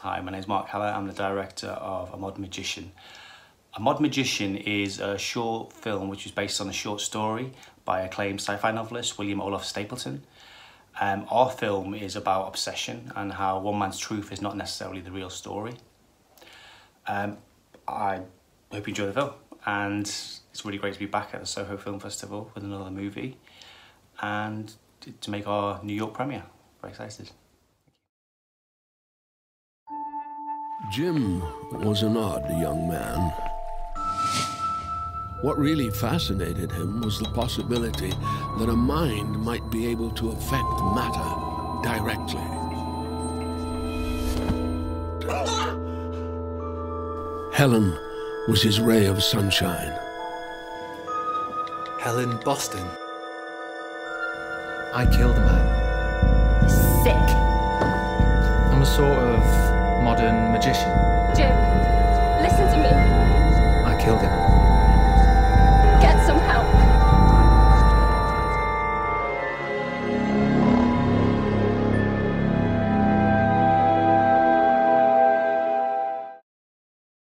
Hi, my name is Mark Helen. I'm the director of A Mod Magician. A Mod Magician is a short film which is based on a short story by acclaimed sci-fi novelist Willam Olaf Stapledon. Our film is about obsession and how one man's truth is not necessarily the real story. I hope you enjoy the film, and it's really great to be back at the Soho Film Festival with another movie and to make our New York premiere. Very excited. Jim was an odd young man. What really fascinated him was the possibility that a mind might be able to affect matter directly. Helen was his ray of sunshine. Helen Boston. I killed a man. Sick. I'm a sort of modern magician. Jim.